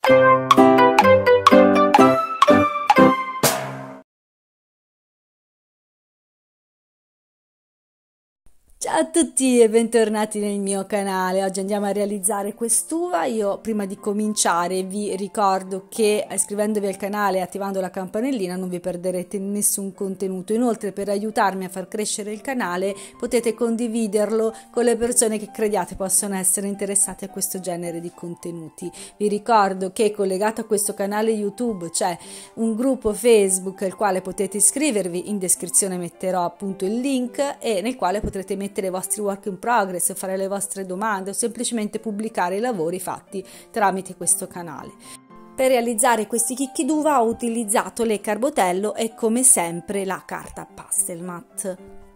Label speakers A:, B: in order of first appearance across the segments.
A: Ciao a tutti e bentornati nel mio canale. Oggi andiamo a realizzare quest'uva. Io prima di cominciare vi ricordo che iscrivendovi al canale e attivando la campanellina non vi perderete nessun contenuto. Inoltre, per aiutarmi a far crescere il canale potete condividerlo con le persone che crediate possono essere interessate a questo genere di contenuti. Vi ricordo che collegato a questo canale YouTube c'è un gruppo Facebook al quale potete iscrivervi. In descrizione metterò appunto il link e nel quale potrete mettere i vostri work in progress, fare le vostre domande o semplicemente pubblicare i lavori fatti tramite questo canale. Per realizzare questi chicchi d'uva ho utilizzato le Carbotello e come sempre la carta Pastelmat.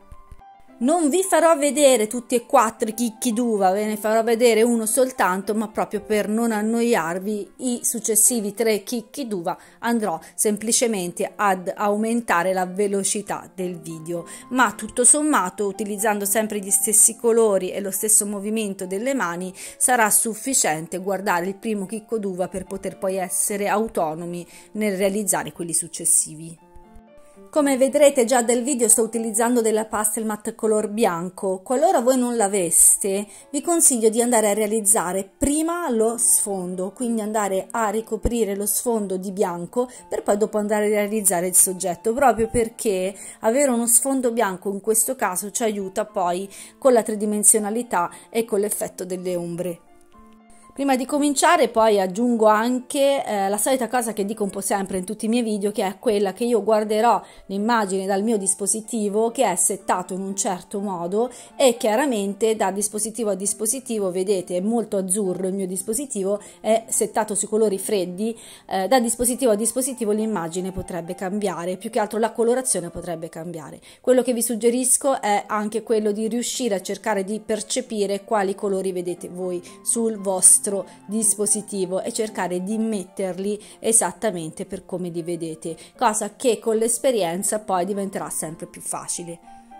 A: Non vi farò vedere tutti e quattro i chicchi d'uva, ve ne farò vedere uno soltanto, ma proprio per non annoiarvi i successivi 3 chicchi d'uva andrò semplicemente ad aumentare la velocità del video, ma tutto sommato utilizzando sempre gli stessi colori e lo stesso movimento delle mani sarà sufficiente guardare il primo chicco d'uva per poter poi essere autonomi nel realizzare quelli successivi. Come vedrete già dal video sto utilizzando della Pastelmat color bianco. Qualora voi non l'aveste, vi consiglio di andare a realizzare prima lo sfondo, quindi andare a ricoprire lo sfondo di bianco per poi dopo andare a realizzare il soggetto, proprio perché avere uno sfondo bianco in questo caso ci aiuta poi con la tridimensionalità e con l'effetto delle ombre. Prima di cominciare poi aggiungo anche la solita cosa che dico un po' sempre in tutti i miei video, che è quella che io guarderò l'immagine dal mio dispositivo che è settato in un certo modo e chiaramente da dispositivo a dispositivo, vedete è molto azzurro il mio dispositivo, è settato sui colori freddi, da dispositivo a dispositivo l'immagine potrebbe cambiare, più che altro la colorazione potrebbe cambiare. Quello che vi suggerisco è anche quello di riuscire a cercare di percepire quali colori vedete voi sul vostro dispositivo e cercare di metterli esattamente per come li vedete, cosa che con l'esperienza poi diventerà sempre più facile.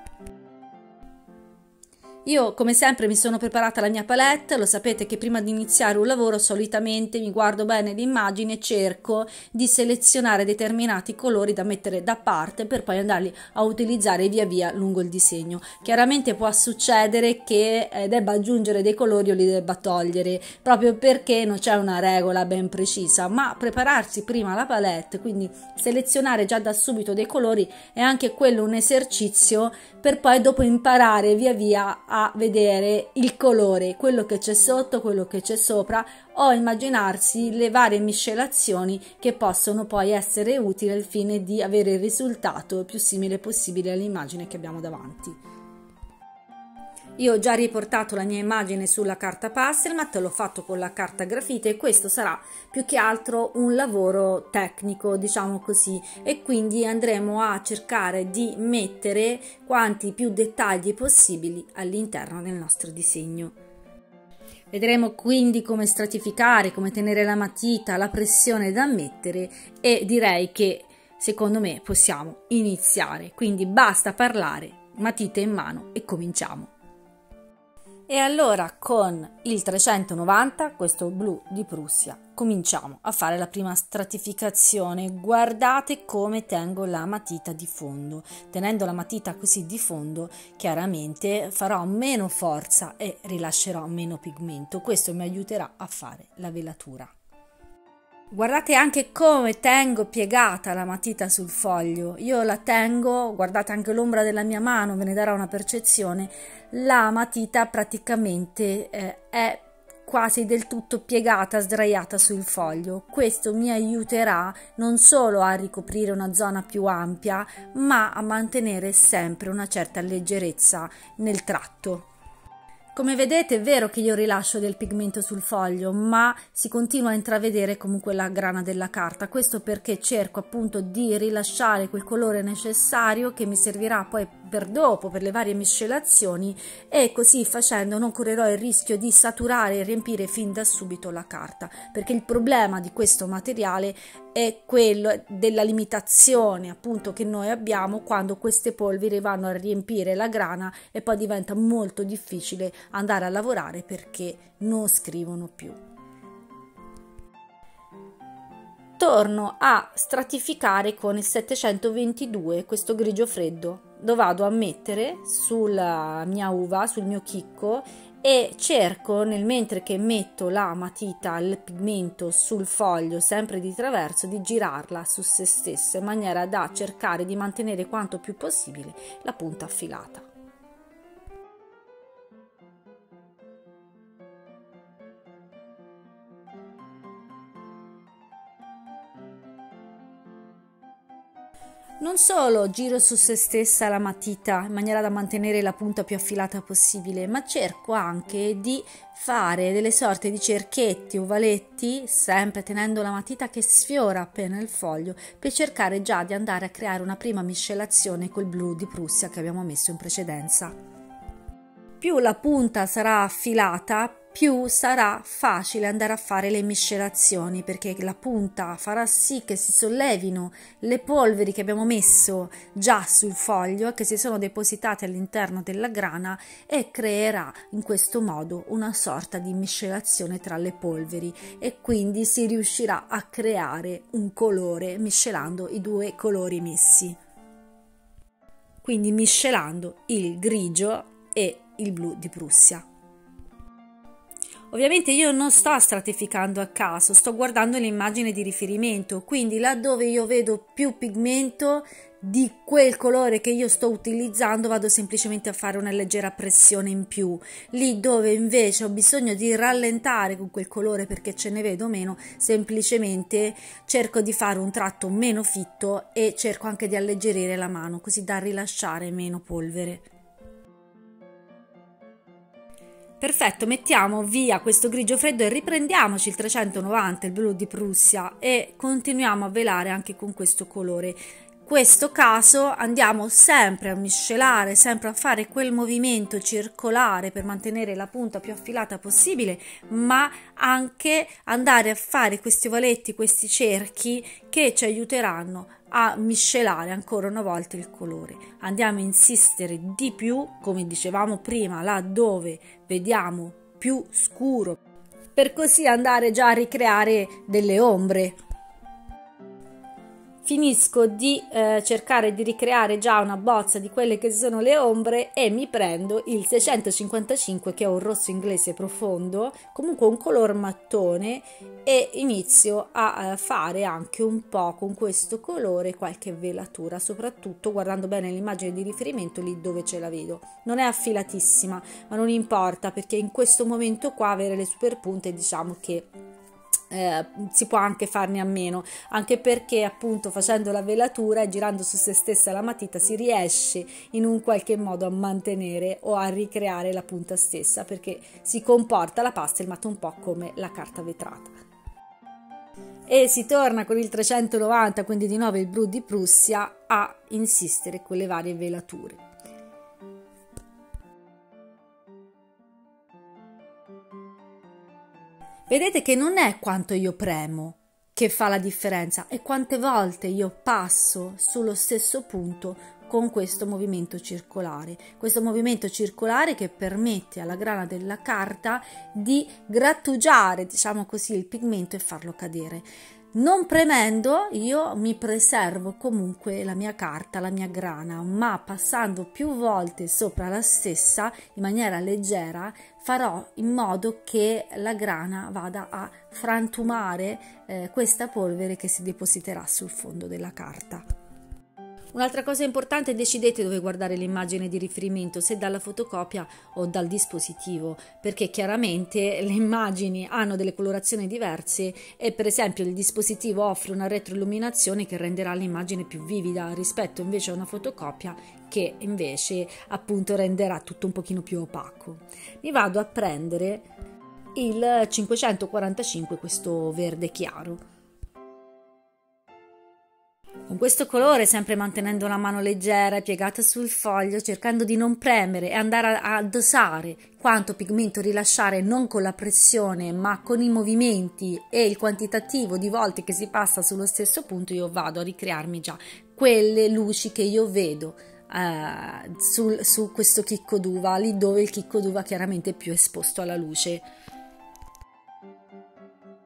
A: Io come sempre mi sono preparata la mia palette, lo sapete che prima di iniziare un lavoro solitamente mi guardo bene l'immagine e cerco di selezionare determinati colori da mettere da parte per poi andarli a utilizzare via via lungo il disegno. Chiaramente può succedere che debba aggiungere dei colori o li debba togliere, proprio perché non c'è una regola ben precisa, ma prepararsi prima la palette, quindi selezionare già da subito dei colori, è anche quello un esercizio per poi dopo imparare via via a vedere il colore, quello che c'è sotto, quello che c'è sopra, o immaginarsi le varie miscelazioni che possono poi essere utili al fine di avere il risultato più simile possibile all'immagine che abbiamo davanti. Io ho già riportato la mia immagine sulla carta Pastelmat, l'ho fatto con la carta grafite e questo sarà più che altro un lavoro tecnico, diciamo così, e quindi andremo a cercare di mettere quanti più dettagli possibili all'interno del nostro disegno. Vedremo quindi come stratificare, come tenere la matita, la pressione da mettere e direi che secondo me possiamo iniziare, quindi basta parlare, matite in mano e cominciamo. E allora con il 390, questo blu di Prussia, cominciamo a fare la prima stratificazione. Guardate come tengo la matita di fondo. Tenendo la matita così di fondo, chiaramente farò meno forza e rilascerò meno pigmento. Questo mi aiuterà a fare la velatura. Guardate anche come tengo piegata la matita sul foglio, io la tengo, guardate anche l'ombra della mia mano, ve ne darà una percezione, la matita praticamente è quasi del tutto piegata, sdraiata sul foglio. Questo mi aiuterà non solo a ricoprire una zona più ampia, ma a mantenere sempre una certa leggerezza nel tratto. Come vedete è vero che io rilascio del pigmento sul foglio, ma si continua a intravedere comunque la grana della carta. Questo perché cerco appunto di rilasciare quel colore necessario che mi servirà poi per dopo, per le varie miscelazioni, e così facendo non correrò il rischio di saturare e riempire fin da subito la carta, perché il problema di questo materiale è quello della limitazione appunto che noi abbiamo quando queste polveri vanno a riempire la grana e poi diventa molto difficile andare a lavorare perché non scrivono più. torno a stratificare con il 722 questo grigio freddo. Lo vado a mettere sulla mia uva, sul mio chicco, e cerco, nel mentre che metto la matita, il pigmento sul foglio sempre di traverso, di girarla su se stessa in maniera da cercare di mantenere quanto più possibile la punta affilata. Non solo giro su se stessa la matita in maniera da mantenere la punta più affilata possibile, ma cerco anche di fare delle sorte di cerchietti, ovaletti, sempre tenendo la matita che sfiora appena il foglio, per cercare già di andare a creare una prima miscelazione col blu di Prussia che abbiamo messo in precedenza. Più la punta sarà affilata, più sarà facile andare a fare le miscelazioni, perché la punta farà sì che si sollevino le polveri che abbiamo messo già sul foglio e che si sono depositate all'interno della grana, e creerà in questo modo una sorta di miscelazione tra le polveri, e quindi si riuscirà a creare un colore miscelando i due colori messi, quindi miscelando il grigio e il blu di Prussia. Ovviamente io non sto stratificando a caso, sto guardando l'immagine di riferimento, quindi laddove io vedo più pigmento di quel colore che io sto utilizzando vado semplicemente a fare una leggera pressione in più. Lì dove invece ho bisogno di rallentare con quel colore perché ce ne vedo meno, semplicemente cerco di fare un tratto meno fitto e cerco anche di alleggerire la mano, così da rilasciare meno polvere. Perfetto, mettiamo via questo grigio freddo e riprendiamoci il 390, il blu di Prussia, e continuiamo a velare anche con questo colore. In questo caso andiamo sempre a miscelare, sempre a fare quel movimento circolare per mantenere la punta più affilata possibile, ma anche andare a fare questi ovaletti, questi cerchi che ci aiuteranno a miscelare ancora una volta il colore. Andiamo a insistere di più, come dicevamo prima, là dove vediamo più scuro, per così andare già a ricreare delle ombre. Finisco di cercare di ricreare già una bozza di quelle che sono le ombre e mi prendo il 655, che è un rosso inglese profondo, comunque un color mattone, e inizio a fare anche un po' con questo colore qualche velatura, soprattutto guardando bene l'immagine di riferimento lì dove ce la vedo. Non è affilatissima, ma non importa, perché in questo momento qua avere le superpunte diciamo che si può anche farne a meno, anche perché appunto facendo la velatura e girando su se stessa la matita si riesce in un qualche modo a mantenere o a ricreare la punta stessa, perché si comporta la pasta il matto un po' come la carta vetrata. E si torna con il 390, quindi di nuovo il blu di Prussia, a insistere con le varie velature. Vedete che non è quanto io premo che fa la differenza, è quante volte io passo sullo stesso punto con questo movimento circolare che permette alla grana della carta di grattugiare, diciamo così, il pigmento e farlo cadere. Non premendo io mi preservo comunque la mia carta, la mia grana, ma passando più volte sopra la stessa in maniera leggera farò in modo che la grana vada a frantumare questa polvere che si depositerà sul fondo della carta. Un'altra cosa importante: decidete dove guardare l'immagine di riferimento, se dalla fotocopia o dal dispositivo, perché chiaramente le immagini hanno delle colorazioni diverse e per esempio il dispositivo offre una retroilluminazione che renderà l'immagine più vivida rispetto invece a una fotocopia che invece appunto renderà tutto un pochino più opaco. Mi vado a prendere il 545, questo verde chiaro. Con questo colore, sempre mantenendo la mano leggera e piegata sul foglio, cercando di non premere e andare a dosare quanto pigmento rilasciare, non con la pressione ma con i movimenti e il quantitativo di volte che si passa sullo stesso punto, io vado a ricrearmi già quelle luci che io vedo su questo chicco d'uva, lì dove il chicco d'uva chiaramente è più esposto alla luce.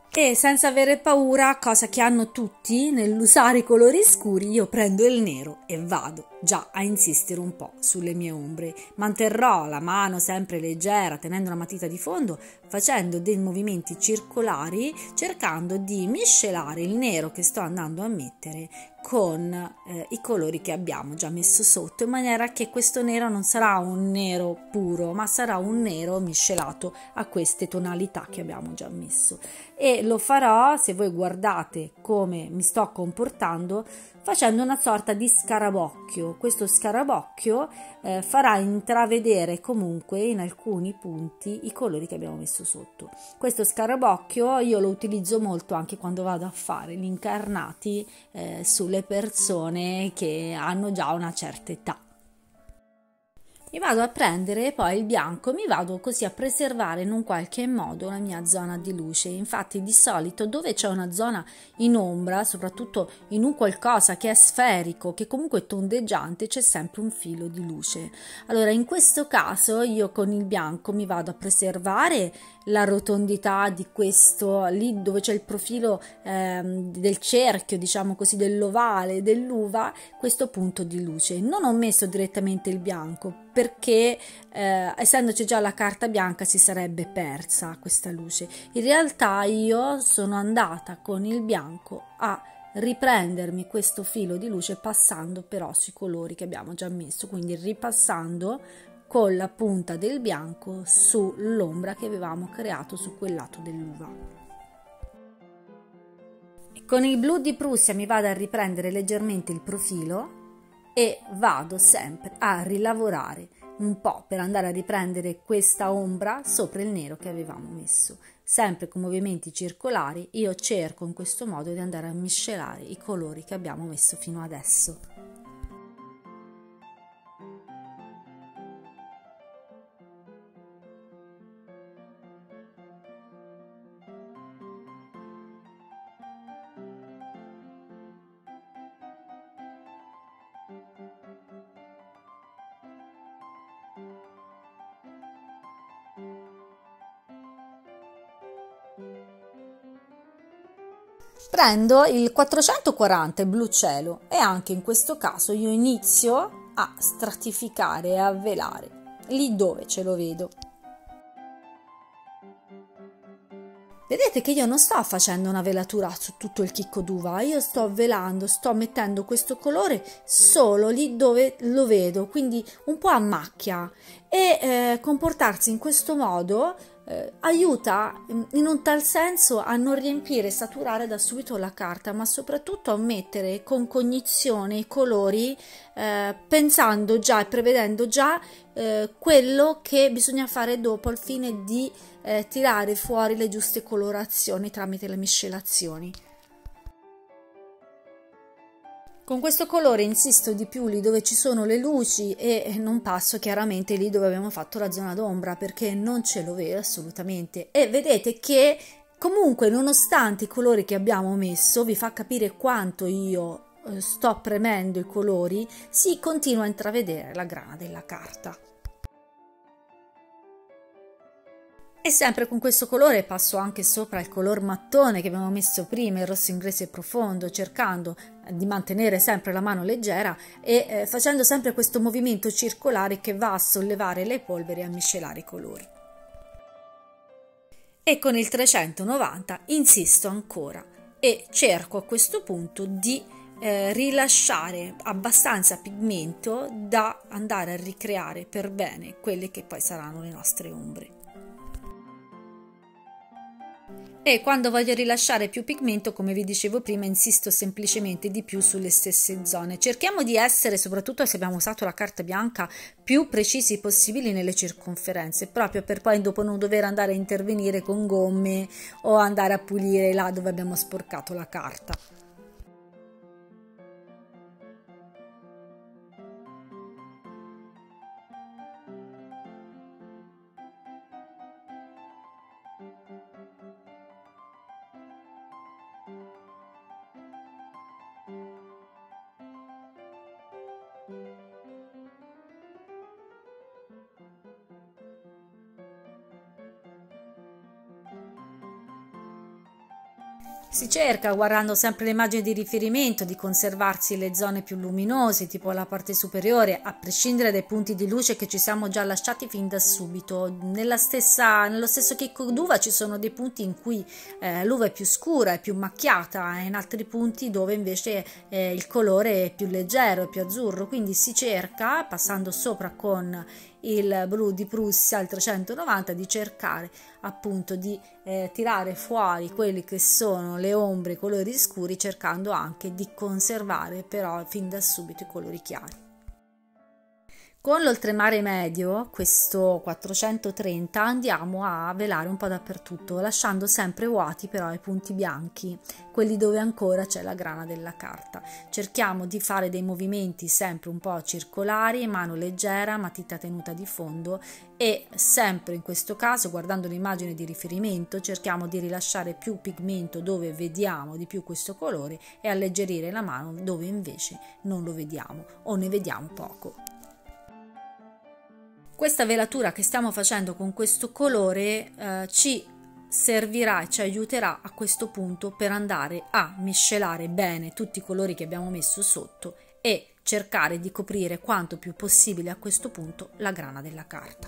A: E senza avere paura, cosa che hanno tutti nell'usare i colori scuri, io prendo il nero e vado già a insistere un po' sulle mie ombre. Manterrò la mano sempre leggera, tenendo la matita di fondo, facendo dei movimenti circolari, cercando di miscelare il nero che sto andando a mettere con i colori che abbiamo già messo sotto, in maniera che questo nero non sarà un nero puro, ma sarà un nero miscelato a queste tonalità che abbiamo già messo. E lo farò, se voi guardate come mi sto comportando, facendo una sorta di scarabocchio. Questo scarabocchio farà intravedere comunque in alcuni punti i colori che abbiamo messo sotto. Questo scarabocchio io lo utilizzo molto anche quando vado a fare gli incarnati sulle persone che hanno già una certa età. Mi vado a prendere poi il bianco, mi vado così a preservare in un qualche modo la mia zona di luce. Infatti di solito dove c'è una zona in ombra, soprattutto in un qualcosa che è sferico, che comunque è tondeggiante, c'è sempre un filo di luce. Allora in questo caso io con il bianco mi vado a preservare la rotondità di questo, lì dove c'è il profilo del cerchio, diciamo così, dell'ovale, dell'uva, questo punto di luce. Non ho messo direttamente il bianco perché essendoci già la carta bianca si sarebbe persa questa luce. In realtà io sono andata con il bianco a riprendermi questo filo di luce passando però sui colori che abbiamo già messo, quindi ripassando con la punta del bianco sull'ombra che avevamo creato su quel lato dell'uva. Con il blu di Prussia mi vado a riprendere leggermente il profilo e vado sempre a rilavorare un po' per andare a riprendere questa ombra sopra il nero che avevamo messo. Sempre con movimenti circolari io cerco in questo modo di andare a miscelare i colori che abbiamo messo fino adesso. Prendo il 440, il blu cielo, e anche in questo caso io inizio a stratificare e a velare lì dove ce lo vedo. Vedete che io non sto facendo una velatura su tutto il chicco d'uva, io sto velando, sto mettendo questo colore solo lì dove lo vedo, quindi un po' a macchia, e comportarsi in questo modo aiuta in un tal senso a non riempire e saturare da subito la carta, ma soprattutto a mettere con cognizione i colori, pensando già e prevedendo già quello che bisogna fare dopo al fine di tirare fuori le giuste colorazioni tramite le miscelazioni. Con questo colore insisto di più lì dove ci sono le luci e non passo chiaramente lì dove abbiamo fatto la zona d'ombra, perché non ce lo vedo assolutamente. E vedete che comunque, nonostante i colori che abbiamo messo, vi fa capire quanto io sto premendo i colori, si continua a intravedere la grana della carta. E sempre con questo colore passo anche sopra il color mattone che abbiamo messo prima, il rosso inglese profondo, cercando di mantenere sempre la mano leggera e facendo sempre questo movimento circolare che va a sollevare le polveri e a miscelare i colori. E con il 390 insisto ancora e cerco a questo punto di rilasciare abbastanza pigmento da andare a ricreare per bene quelle che poi saranno le nostre ombre. E quando voglio rilasciare più pigmento, come vi dicevo prima, insisto semplicemente di più sulle stesse zone. Cerchiamo di essere, soprattutto se abbiamo usato la carta bianca, più precisi possibili nelle circonferenze, proprio per poi dopo non dover andare a intervenire con gomme o andare a pulire là dove abbiamo sporcato la carta. Si cerca, guardando sempre le immagini di riferimento, di conservarsi le zone più luminose, tipo la parte superiore, a prescindere dai punti di luce che ci siamo già lasciati fin da subito. Nello stesso chicco d'uva ci sono dei punti in cui l'uva è più scura, è più macchiata, e in altri punti dove invece il colore è più leggero, è più azzurro. Quindi si cerca, passando sopra con il blu di Prussia al 390, di cercare appunto di tirare fuori quelli che sono le ombre, i colori scuri, cercando anche di conservare però fin da subito i colori chiari. Con l'oltremare medio, questo 430, andiamo a velare un po' dappertutto, lasciando sempre vuoti però i punti bianchi, quelli dove ancora c'è la grana della carta. Cerchiamo di fare dei movimenti sempre un po' circolari, mano leggera, matita tenuta di fondo, e sempre in questo caso, guardando l'immagine di riferimento, cerchiamo di rilasciare più pigmento dove vediamo di più questo colore e alleggerire la mano dove invece non lo vediamo o ne vediamo poco. Questa velatura che stiamo facendo con questo colore ci servirà e ci aiuterà a questo punto per andare a miscelare bene tutti i colori che abbiamo messo sotto e cercare di coprire quanto più possibile a questo punto la grana della carta.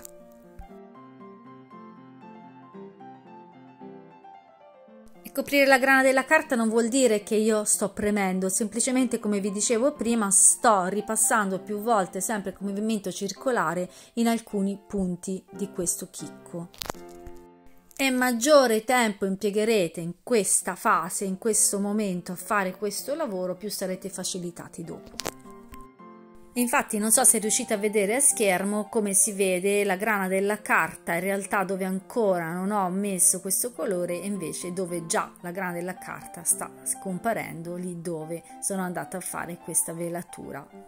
A: Coprire la grana della carta non vuol dire che io sto premendo, semplicemente, come vi dicevo prima, sto ripassando più volte sempre con movimento circolare in alcuni punti di questo chicco. E maggiore tempo impiegherete in questa fase, in questo momento, a fare questo lavoro, più sarete facilitati dopo. Infatti non so se riuscite a vedere a schermo come si vede la grana della carta, in realtà dove ancora non ho messo questo colore e invece dove già la grana della carta sta scomparendo, lì dove sono andata a fare questa velatura.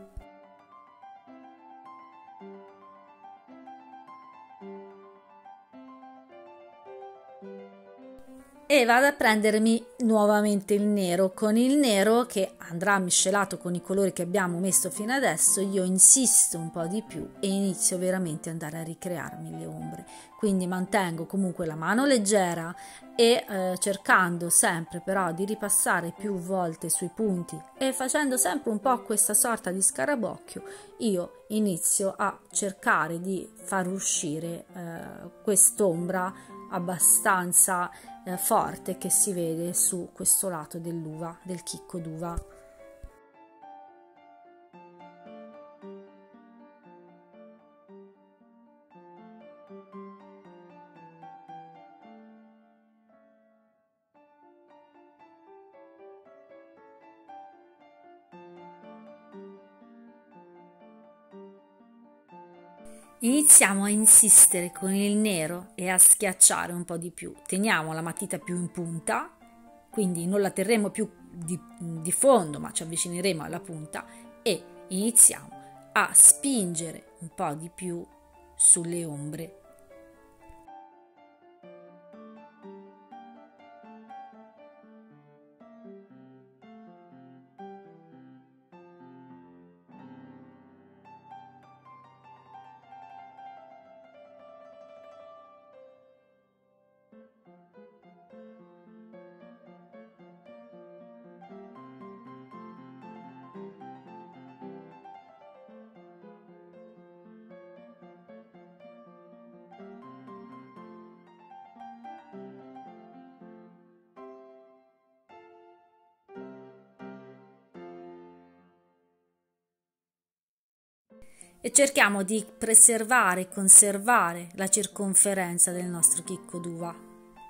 A: E vado a prendermi nuovamente il nero. Con il nero, che andrà miscelato con i colori che abbiamo messo fino adesso, io insisto un po' di più e inizio veramente ad andare a ricrearmi le ombre. Quindi mantengo comunque la mano leggera e cercando sempre però di ripassare più volte sui punti e facendo sempre un po' questa sorta di scarabocchio, io inizio a cercare di far uscire quest'ombra abbastanza forte che si vede su questo lato dell'uva, del chicco d'uva. Iniziamo a insistere con il nero e a schiacciare un po' di più. Teniamo la matita più in punta, quindi non la terremo più di fondo, ma ci avvicineremo alla punta e iniziamo a spingere un po' di più sulle ombre. E cerchiamo di preservare e conservare la circonferenza del nostro chicco d'uva.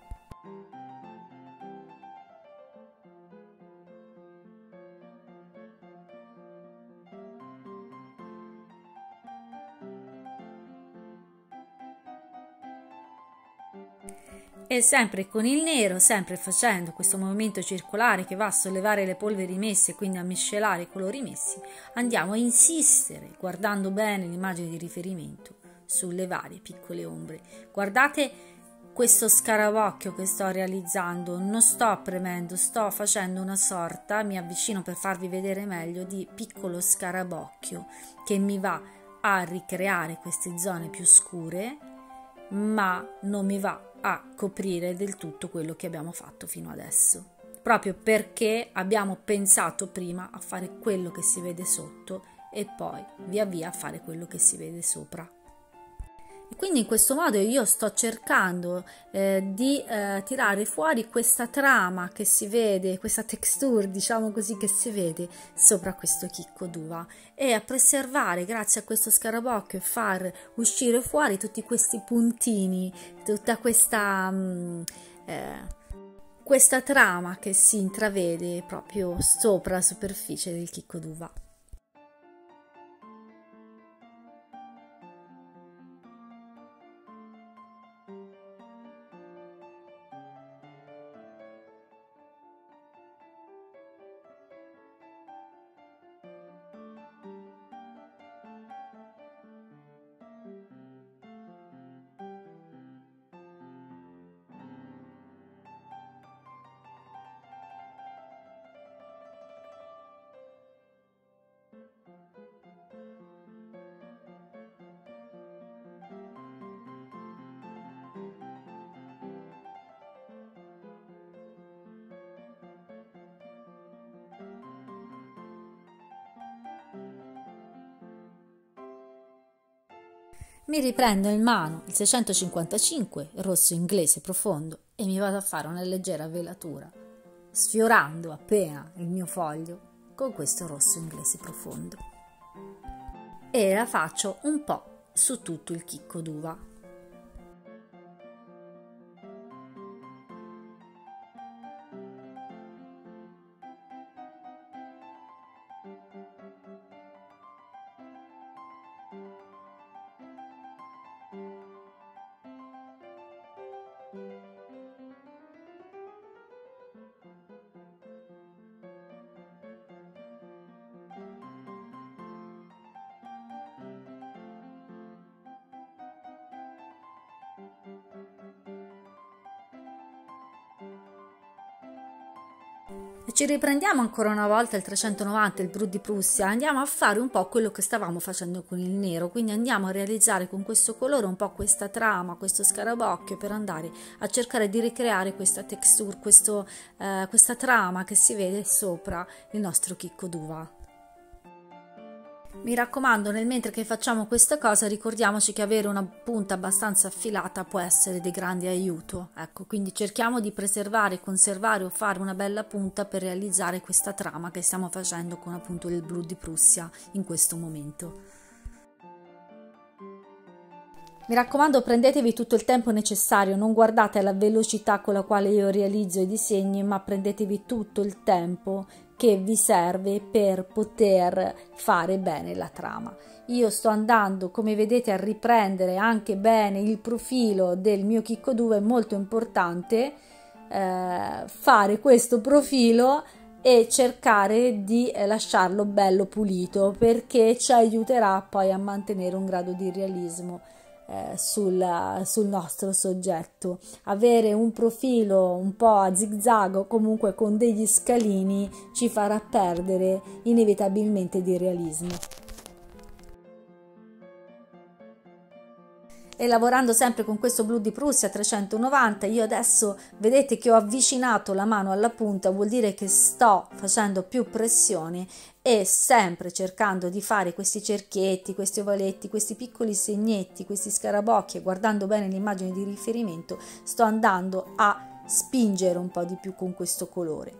A: E sempre con il nero, sempre facendo questo movimento circolare che va a sollevare le polveri messe e quindi a miscelare i colori messi, andiamo a insistere, guardando bene l'immagine di riferimento, sulle varie piccole ombre. Guardate questo scarabocchio che sto realizzando, non sto premendo, sto facendo una sorta, mi avvicino per farvi vedere meglio, di piccolo scarabocchio che mi va a ricreare queste zone più scure, ma non mi va a coprire del tutto quello che abbiamo fatto fino adesso. proprio perché abbiamo pensato prima a fare quello che si vede sotto e poi via via a fare quello che si vede sopra. E quindi in questo modo io sto cercando di tirare fuori questa trama che si vede, questa texture, diciamo così, che si vede sopra questo chicco d'uva, e a preservare grazie a questo scarabocchio e far uscire fuori tutti questi puntini, tutta questa trama che si intravede proprio sopra la superficie del chicco d'uva. Mi riprendo in mano il 655 rosso inglese profondo e mi vado a fare una leggera velatura, sfiorando appena il mio foglio con questo rosso inglese profondo. E la faccio un po' su tutto il chicco d'uva. E ci riprendiamo ancora una volta il 390, il Brut di Prussia, andiamo a fare un po' quello che stavamo facendo con il nero, quindi andiamo a realizzare con questo colore un po' questa trama, questo scarabocchio, per andare a cercare di ricreare questa texture, questa trama che si vede sopra il nostro chicco d'uva. Mi raccomando, nel mentre che facciamo questa cosa, ricordiamoci che avere una punta abbastanza affilata può essere di grande aiuto. Ecco, quindi cerchiamo di preservare, conservare o fare una bella punta per realizzare questa trama che stiamo facendo con appunto il blu di Prussia in questo momento. Mi raccomando, prendetevi tutto il tempo necessario, non guardate alla velocità con la quale io realizzo i disegni, ma prendetevi tutto il tempo che vi serve per poter fare bene la trama. Io sto andando, come vedete, a riprendere anche bene il profilo del mio chicco d'uva. È molto importante fare questo profilo e cercare di lasciarlo bello pulito, perché ci aiuterà poi a mantenere un grado di realismo sul nostro soggetto. Avere un profilo un po' a zigzag o comunque con degli scalini ci farà perdere inevitabilmente di realismo. E lavorando sempre con questo blu di Prussia 390, io adesso vedete che ho avvicinato la mano alla punta, vuol dire che sto facendo più pressione e sempre cercando di fare questi cerchietti, questi ovaletti, questi piccoli segnetti, questi scarabocchi, e guardando bene l'immagine di riferimento sto andando a spingere un po' di più con questo colore.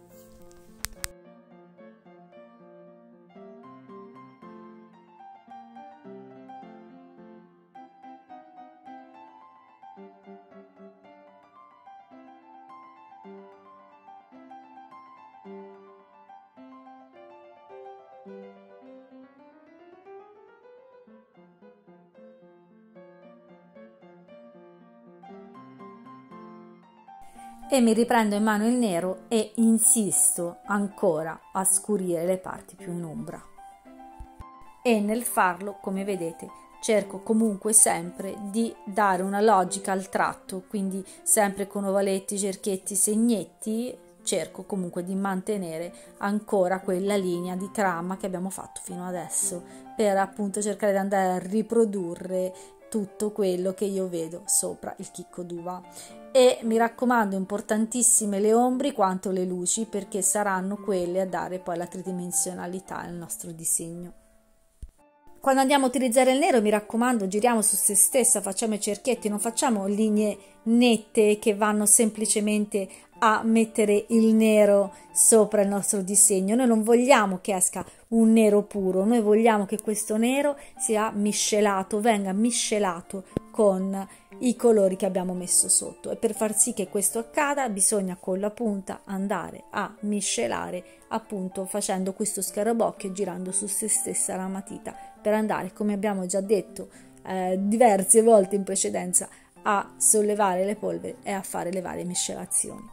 A: E mi riprendo in mano il nero e insisto ancora a scurire le parti più in ombra. E nel farlo, come vedete, cerco comunque sempre di dare una logica al tratto, quindi sempre con ovaletti, cerchietti, segnetti, cerco comunque di mantenere ancora quella linea di trama che abbiamo fatto fino adesso, per appunto cercare di andare a riprodurre tutto quello che io vedo sopra il chicco d'uva. E mi raccomando, importantissime le ombre quanto le luci, perché saranno quelle a dare poi la tridimensionalità al nostro disegno. Quando andiamo a utilizzare il nero, mi raccomando, giriamo su se stessa, facciamo i cerchietti, non facciamo linee nette che vanno semplicemente a mettere il nero sopra il nostro disegno. Noi non vogliamo che esca un nero puro, noi vogliamo che questo nero sia miscelato, venga miscelato con i colori che abbiamo messo sotto, e per far sì che questo accada bisogna con la punta andare a miscelare, appunto facendo questo scarabocchio e girando su se stessa la matita, per andare, come abbiamo già detto diverse volte in precedenza, a sollevare le polveri e a fare le varie miscelazioni.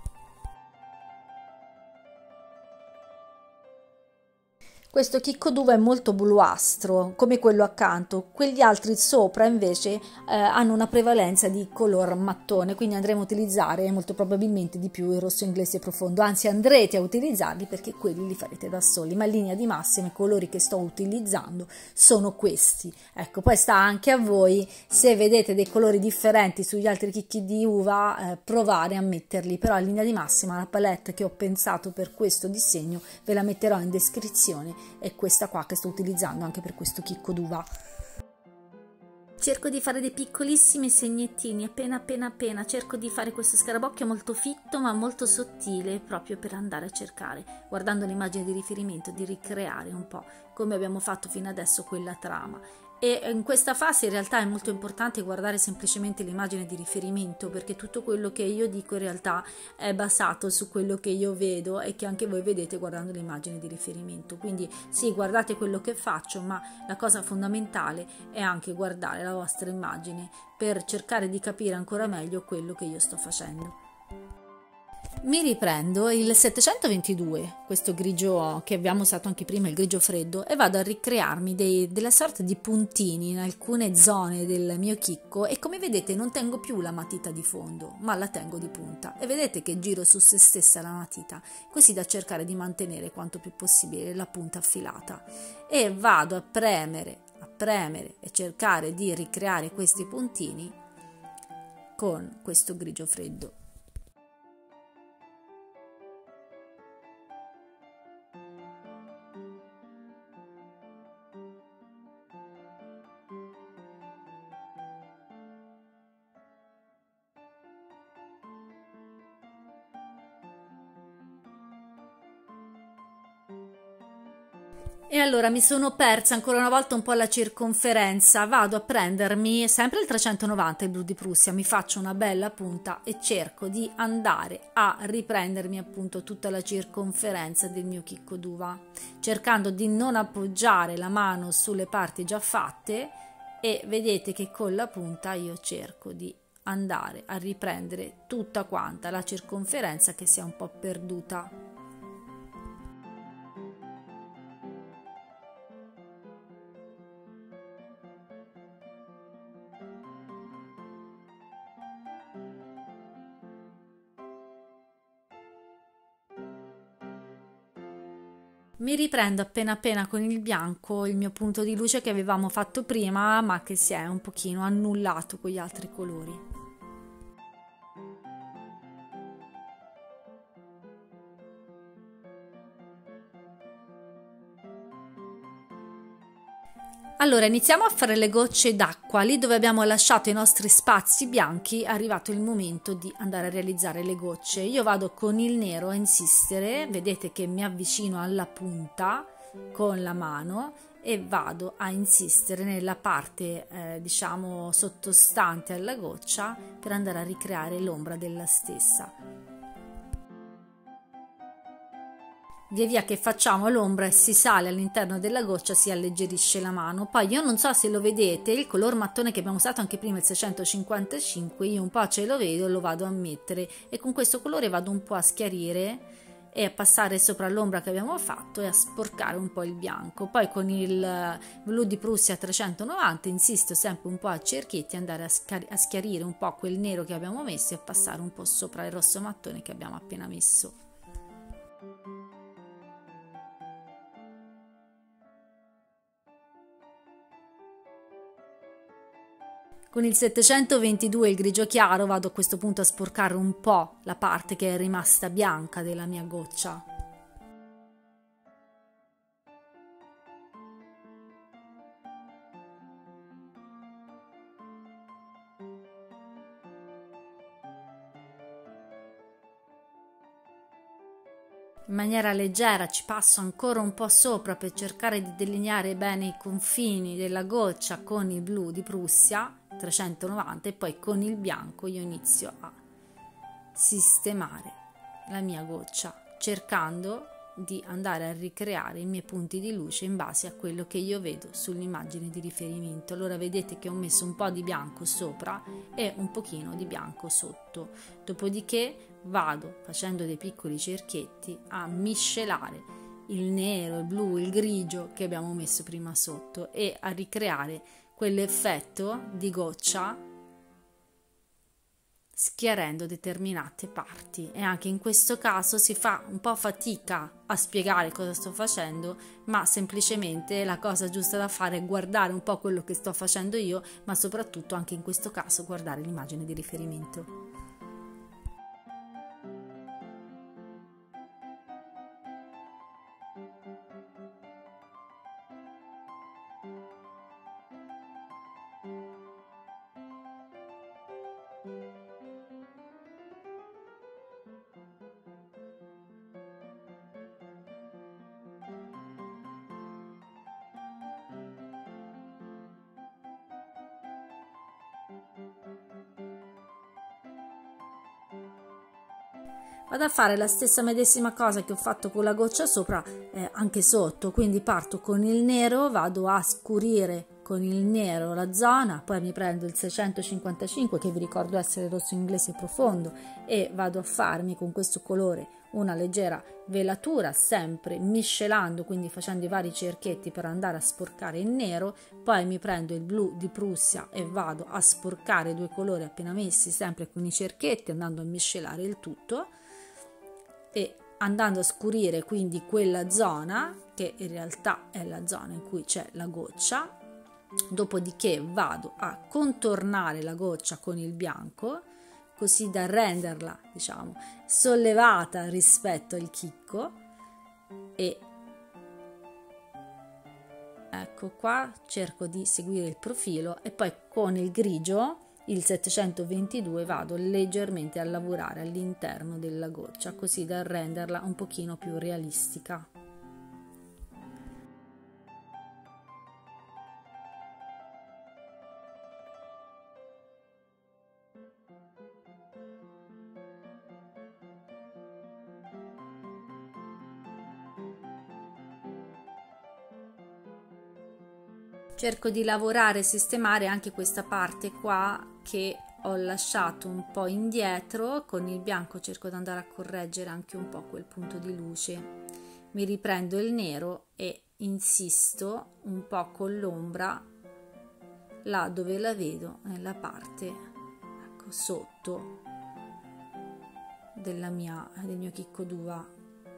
A: Questo chicco d'uva è molto bluastro, come quello accanto. Quegli altri sopra invece hanno una prevalenza di color mattone, quindi andremo a utilizzare molto probabilmente di più il rosso inglese profondo, anzi andrete a utilizzarli perché quelli li farete da soli, ma in linea di massima i colori che sto utilizzando sono questi. Ecco, poi sta anche a voi, se vedete dei colori differenti sugli altri chicchi di uva, provare a metterli, però in linea di massima la palette che ho pensato per questo disegno ve la metterò in descrizione, è questa qua che sto utilizzando anche per questo chicco d'uva. Cerco di fare dei piccolissimi segnettini appena, cerco di fare questo scarabocchio molto fitto ma molto sottile, proprio per andare a cercare, guardando l'immagine di riferimento, di ricreare un po' come abbiamo fatto fino adesso quella trama. E in questa fase in realtà è molto importante guardare semplicemente l'immagine di riferimento, perché tutto quello che io dico in realtà è basato su quello che io vedo e che anche voi vedete guardando l'immagine di riferimento. Quindi sì, guardate quello che faccio, ma la cosa fondamentale è anche guardare la vostra immagine per cercare di capire ancora meglio quello che io sto facendo. Mi riprendo il 722, questo grigio che abbiamo usato anche prima, il grigio freddo, e vado a ricrearmi della sorta di puntini in alcune zone del mio chicco, e come vedete non tengo più la matita di fondo, ma la tengo di punta, e vedete che giro su se stessa la matita, così da cercare di mantenere quanto più possibile la punta affilata, e vado a premere e cercare di ricreare questi puntini con questo grigio freddo. E allora mi sono persa ancora una volta un po' la circonferenza, vado a prendermi sempre il 390, il blu di Prussia, mi faccio una bella punta e cerco di andare a riprendermi appunto tutta la circonferenza del mio chicco d'uva, cercando di non appoggiare la mano sulle parti già fatte, e vedete che con la punta io cerco di andare a riprendere tutta quanta la circonferenza che si è un po' perduta. Mi riprendo appena con il bianco il mio punto di luce che avevamo fatto prima, ma che si è un pochino annullato con gli altri colori. Allora, iniziamo a fare le gocce d'acqua. Lì dove abbiamo lasciato i nostri spazi bianchi è arrivato il momento di andare a realizzare le gocce. Io vado con il nero a insistere, vedete che mi avvicino alla punta con la mano e vado a insistere nella parte diciamo sottostante alla goccia per andare a ricreare l'ombra della stessa. Via via che facciamo l'ombra e si sale all'interno della goccia si alleggerisce la mano. Poi io non so se lo vedete, il color mattone che abbiamo usato anche prima, il 655, io un po' ce lo vedo, lo vado a mettere e con questo colore vado un po' a schiarire e a passare sopra l'ombra che abbiamo fatto e a sporcare un po' il bianco. Poi con il blu di Prussia 390 insisto sempre un po' a cerchietti, andare a schiarire un po' quel nero che abbiamo messo e a passare un po' sopra il rosso mattone che abbiamo appena messo. Con il 722 il grigio chiaro vado a questo punto a sporcare un po' la parte che è rimasta bianca della mia goccia. In maniera leggera ci passo ancora un po' sopra per cercare di delineare bene i confini della goccia con il blu di Prussia 390 e poi con il bianco io inizio a sistemare la mia goccia cercando di andare a ricreare i miei punti di luce in base a quello che io vedo sull'immagine di riferimento. Allora vedete che ho messo un po' di bianco sopra e un pochino di bianco sotto, dopodiché vado facendo dei piccoli cerchietti a miscelare il nero, il blu, il grigio che abbiamo messo prima sotto e a ricreare quell'effetto di goccia schiarendo determinate parti. E anche in questo caso si fa un po' fatica a spiegare cosa sto facendo, ma semplicemente la cosa giusta da fare è guardare un po' quello che sto facendo io, ma soprattutto anche in questo caso guardare l'immagine di riferimento. Vado a fare la stessa medesima cosa che ho fatto con la goccia sopra anche sotto, quindi parto con il nero, vado a scurire con il nero la zona, poi mi prendo il 655 che vi ricordo essere rosso inglese profondo e vado a farmi con questo colore una leggera velatura, sempre miscelando, quindi facendo i vari cerchietti per andare a sporcare il nero. Poi mi prendo il blu di Prussia e vado a sporcare i due colori appena messi, sempre con i cerchietti, andando a miscelare il tutto e andando a scurire quindi quella zona che in realtà è la zona in cui c'è la goccia. Dopodiché vado a contornare la goccia con il bianco così da renderla, diciamo, sollevata rispetto al chicco e ecco qua, cerco di seguire il profilo e poi con il grigio, il 722, vado leggermente a lavorare all'interno della goccia così da renderla un pochino più realistica. Cerco di lavorare e sistemare anche questa parte qua che ho lasciato un po' indietro. Con il bianco cerco di andare a correggere anche un po' quel punto di luce. Mi riprendo il nero e insisto un po' con l'ombra là dove la vedo, nella parte, ecco, sotto del mio chicco d'uva,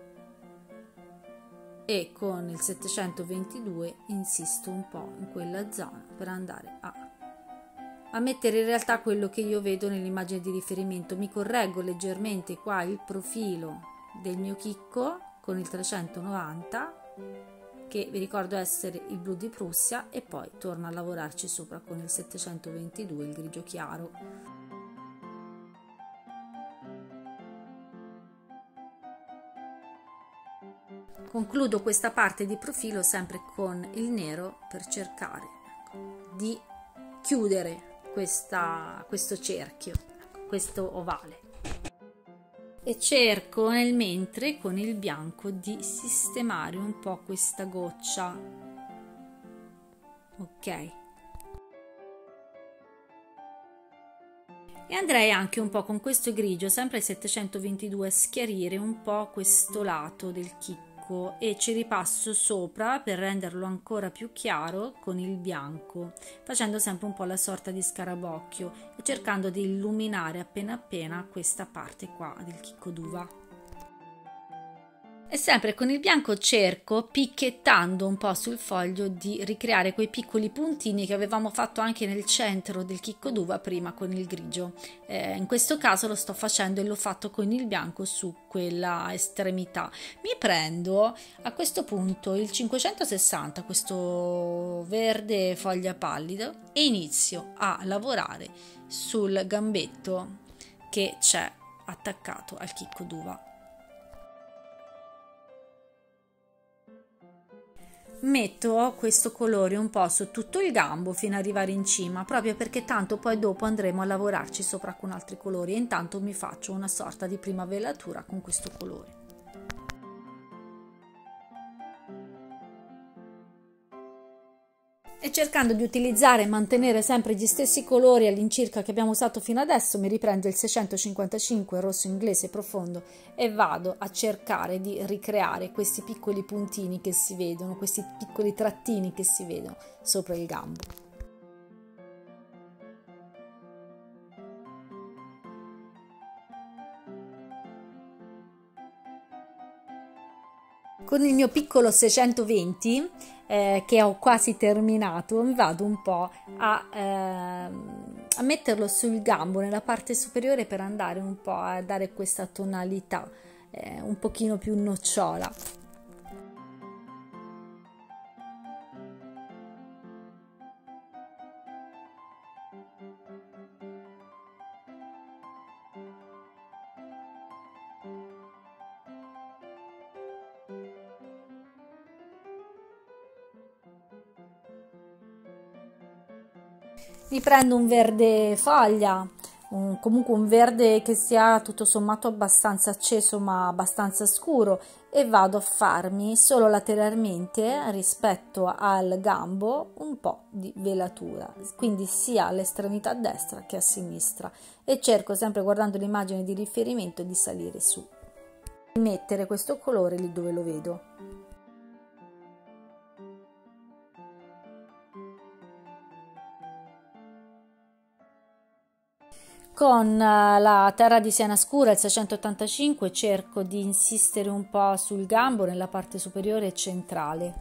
A: e con il 722 insisto un po' in quella zona per andare a mettere in realtà quello che io vedo nell'immagine di riferimento. Mi correggo leggermente qua il profilo del mio chicco con il 390 che vi ricordo essere il blu di Prussia e poi torno a lavorarci sopra con il 722, il grigio chiaro. Concludo questa parte di profilo sempre con il nero per cercare di chiudere questo cerchio, questo ovale. E cerco nel mentre con il bianco di sistemare un po' questa goccia. Ok. E andrei anche un po' con questo grigio, sempre il 722, a schiarire un po' questo lato del chicco e ci ripasso sopra per renderlo ancora più chiaro con il bianco, facendo sempre un po' la sorta di scarabocchio e cercando di illuminare appena appena questa parte qua del chicco d'uva. E sempre con il bianco cerco, picchettando un po' sul foglio, di ricreare quei piccoli puntini che avevamo fatto anche nel centro del chicco d'uva prima con il grigio. In questo caso lo sto facendo e l'ho fatto con il bianco su quella estremità. Mi prendo a questo punto il 560, questo verde foglia pallido, e inizio a lavorare sul gambetto che c'è attaccato al chicco d'uva. Metto questo colore un po' su tutto il gambo fino ad arrivare in cima, proprio perché tanto poi dopo andremo a lavorarci sopra con altri colori, e intanto mi faccio una sorta di prima velatura con questo colore. E cercando di utilizzare e mantenere sempre gli stessi colori all'incirca che abbiamo usato fino adesso, mi riprendo il 655 rosso inglese profondo e vado a cercare di ricreare questi piccoli puntini che si vedono, questi piccoli trattini che si vedono sopra il gambo. Con il mio piccolo 620 che ho quasi terminato, mi vado un po' a metterlo sul gambo nella parte superiore per andare un po' a dare questa tonalità un pochino più nocciola. Mi prendo un verde foglia, comunque un verde che sia tutto sommato abbastanza acceso ma abbastanza scuro, e vado a farmi solo lateralmente rispetto al gambo un po' di velatura, quindi sia all'estremità destra che a sinistra, e cerco, sempre guardando l'immagine di riferimento, di salire su, di mettere questo colore lì dove lo vedo. Con la terra di siena scura, il 685, cerco di insistere un po' sul gambo nella parte superiore e centrale.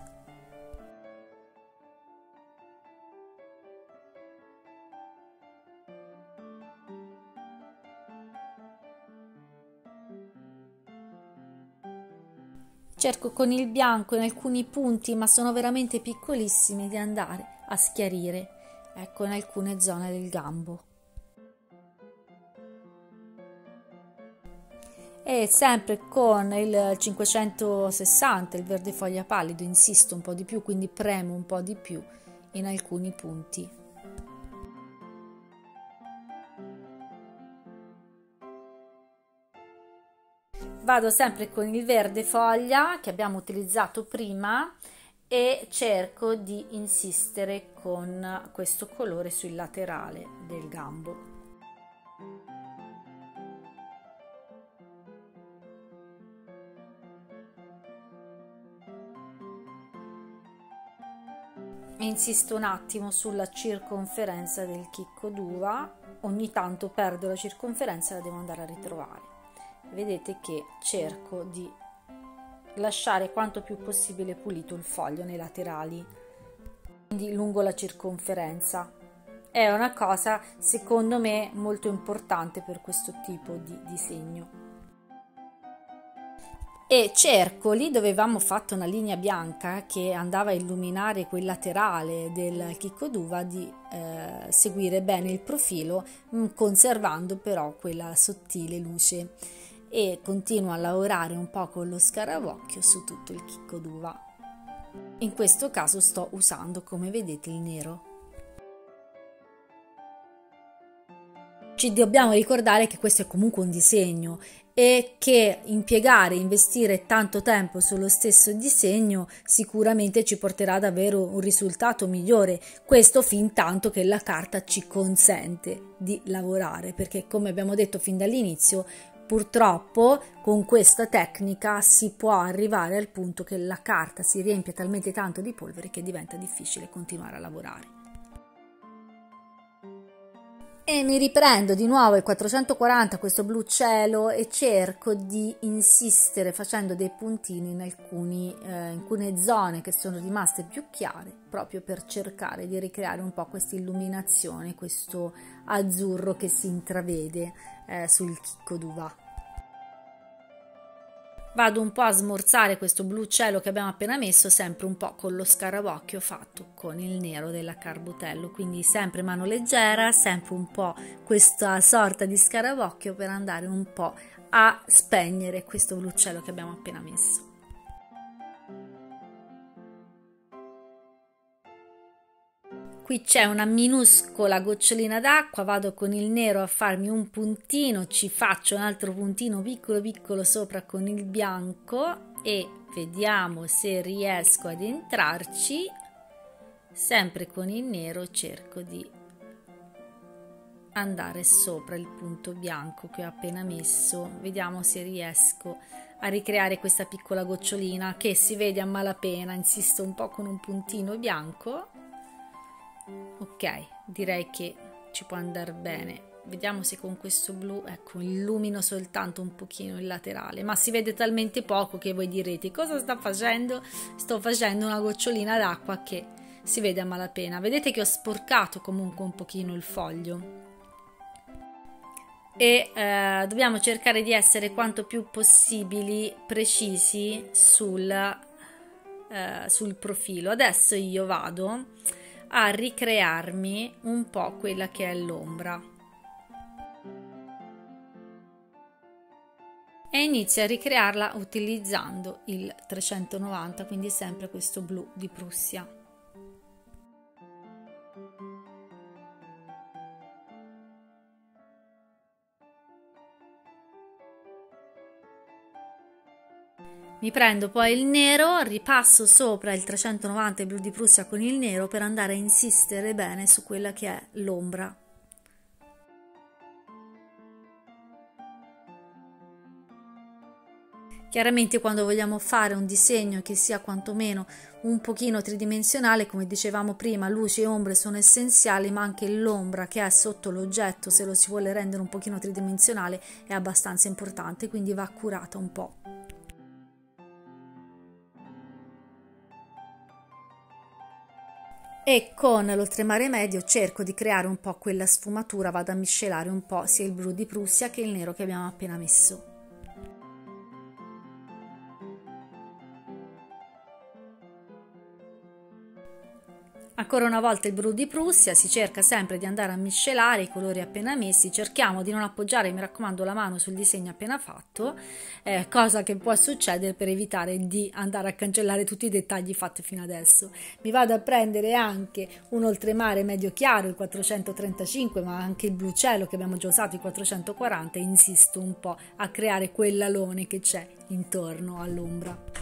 A: Cerco con il bianco in alcuni punti, ma sono veramente piccolissimi, di andare a schiarire, ecco, in alcune zone del gambo. E sempre con il 560, il verde foglia pallido, insisto un po' di più, quindi premo un po' di più in alcuni punti. Vado sempre con il verde foglia che abbiamo utilizzato prima e cerco di insistere con questo colore sul laterale del gambo. Insisto un attimo sulla circonferenza del chicco d'uva, ogni tanto perdo la circonferenza e la devo andare a ritrovare. Vedete che cerco di lasciare quanto più possibile pulito il foglio nei laterali, quindi lungo la circonferenza. È una cosa secondo me molto importante per questo tipo di disegno. E cerco, lì dove avevamo fatto una linea bianca che andava a illuminare quel laterale del chicco d'uva, di seguire bene il profilo, conservando però quella sottile luce, e continuo a lavorare un po' con lo scaravocchio su tutto il chicco d'uva. In questo caso sto usando, come vedete, il nero. Ci dobbiamo ricordare che questo è comunque un disegno e che impiegare, investire tanto tempo sullo stesso disegno sicuramente ci porterà ad avere un risultato migliore, questo fin tanto che la carta ci consente di lavorare, perché come abbiamo detto fin dall'inizio, purtroppo con questa tecnica si può arrivare al punto che la carta si riempie talmente tanto di polvere che diventa difficile continuare a lavorare. E mi riprendo di nuovo il 440, questo blu cielo, e cerco di insistere facendo dei puntini in alcune zone che sono rimaste più chiare, proprio per cercare di ricreare un po' questa illuminazione, questo azzurro che si intravede sul chicco d'uva. Vado un po' a smorzare questo blu cielo che abbiamo appena messo, sempre un po' con lo scarabocchio fatto con il nero della Carbutello, quindi sempre mano leggera, sempre un po' questa sorta di scarabocchio per andare un po' a spegnere questo blu cielo che abbiamo appena messo. Qui c'è una minuscola gocciolina d'acqua, vado con il nero a farmi un puntino, ci faccio un altro puntino piccolo piccolo sopra con il bianco e vediamo se riesco ad entrarci. Sempre con il nero cerco di andare sopra il punto bianco che ho appena messo, vediamo se riesco a ricreare questa piccola gocciolina che si vede a malapena, insisto un po' con un puntino bianco. Ok, direi che ci può andare bene. Vediamo se con questo blu, ecco, illumino soltanto un pochino il laterale, ma si vede talmente poco che voi direte cosa sta facendo? Sto facendo una gocciolina d'acqua che si vede a malapena. Vedete che ho sporcato comunque un pochino il foglio e dobbiamo cercare di essere quanto più possibili precisi sul profilo. Adesso io vado a ricrearmi un po' quella che è l'ombra e inizio a ricrearla utilizzando il 390, quindi sempre questo blu di Prussia. Mi prendo poi il nero, ripasso sopra il 390 blu di Prussia con il nero per andare a insistere bene su quella che è l'ombra. Chiaramente quando vogliamo fare un disegno che sia quantomeno un pochino tridimensionale, come dicevamo prima, luci e ombre sono essenziali, ma anche l'ombra che è sotto l'oggetto, se lo si vuole rendere un pochino tridimensionale, è abbastanza importante, quindi va curata un po'. E con l'oltremare medio cerco di creare un po' quella sfumatura, vado a miscelare un po' sia il blu di Prussia che il nero che abbiamo appena messo. Ancora una volta il blu di Prussia, si cerca sempre di andare a miscelare i colori appena messi, cerchiamo di non appoggiare, mi raccomando, la mano sul disegno appena fatto, cosa che può succedere per evitare di andare a cancellare tutti i dettagli fatti fino adesso. Mi vado a prendere anche un oltremare medio chiaro, il 435, ma anche il blu cielo che abbiamo già usato, il 440, e insisto un po' a creare quell'alone che c'è intorno all'ombra.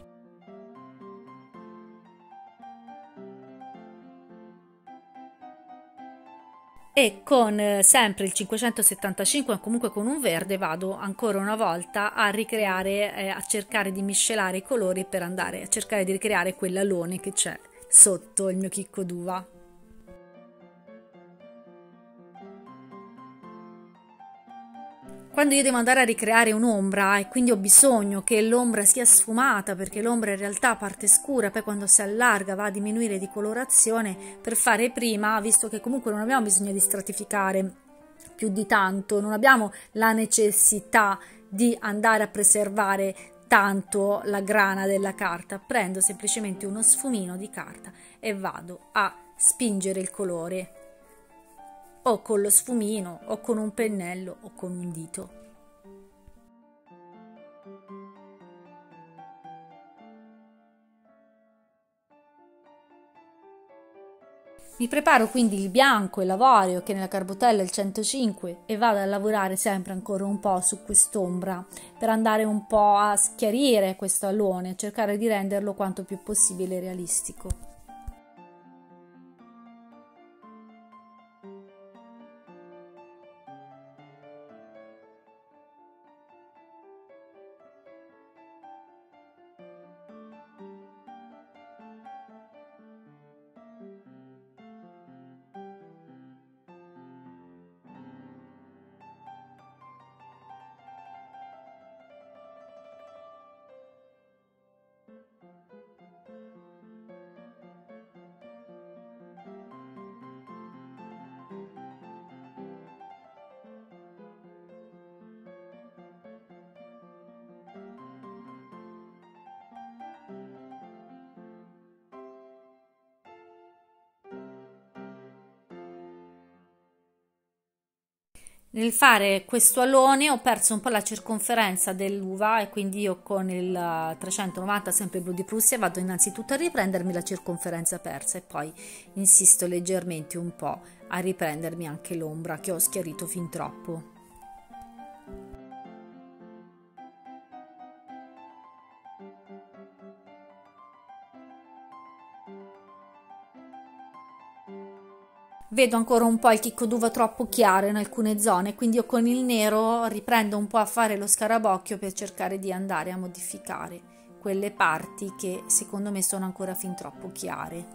A: E con sempre il 575, comunque con un verde, vado ancora una volta a ricreare, a cercare di miscelare i colori per andare a cercare di ricreare quell'alone che c'è sotto il mio chicco d'uva. Quando io devo andare a ricreare un'ombra e quindi ho bisogno che l'ombra sia sfumata, perché l'ombra in realtà parte scura, poi quando si allarga va a diminuire di colorazione, per fare prima, visto che comunque non abbiamo bisogno di stratificare più di tanto, non abbiamo la necessità di andare a preservare tanto la grana della carta, prendo semplicemente uno sfumino di carta e vado a spingere il colore o con lo sfumino o con un pennello o con un dito. Mi preparo quindi il bianco e l'avorio che nella Carbotella è il 105 e vado a lavorare sempre ancora un po' su quest'ombra per andare un po' a schiarire questo alone, cercare di renderlo quanto più possibile realistico. Nel fare questo alone ho perso un po' la circonferenza dell'uva e quindi io con il 390 sempre blu di Prussia vado innanzitutto a riprendermi la circonferenza persa e poi insisto leggermente un po' a riprendermi anche l'ombra che ho schiarito fin troppo. Vedo ancora un po' il chicco d'uva troppo chiaro in alcune zone, quindi io con il nero riprendo un po' a fare lo scarabocchio per cercare di andare a modificare quelle parti che secondo me sono ancora fin troppo chiare.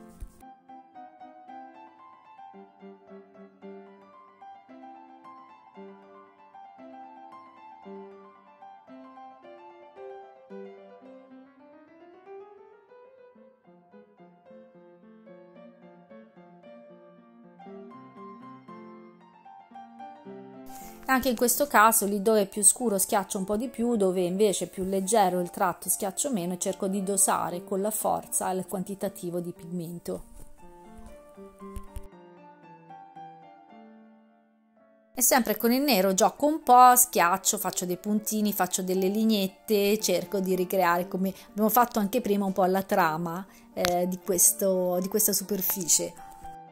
A: Anche in questo caso, lì dove è più scuro schiaccio un po' di più, dove invece è più leggero il tratto schiaccio meno e cerco di dosare con la forza il quantitativo di pigmento. E sempre con il nero gioco un po', schiaccio, faccio dei puntini, faccio delle lineette, cerco di ricreare come abbiamo fatto anche prima un po' la trama di questa superficie.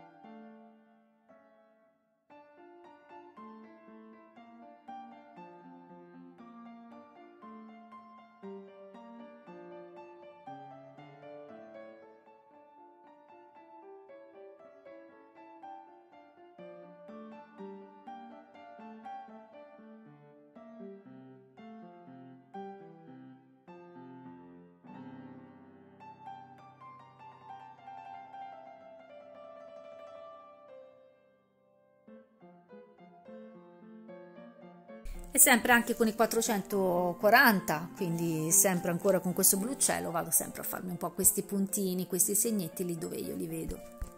A: E sempre anche con i 440, quindi sempre ancora con questo blu cielo, vado sempre a farmi un po' questi puntini, questi segnetti lì dove io li vedo.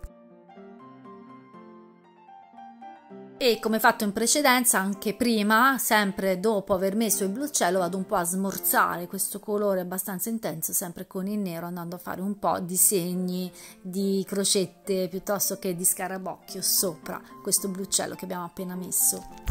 A: E come fatto in precedenza, anche prima, sempre dopo aver messo il blu cielo, vado un po' a smorzare questo colore abbastanza intenso, sempre con il nero, andando a fare un po' di segni, di crocette, piuttosto che di scarabocchio sopra questo blu cielo che abbiamo appena messo.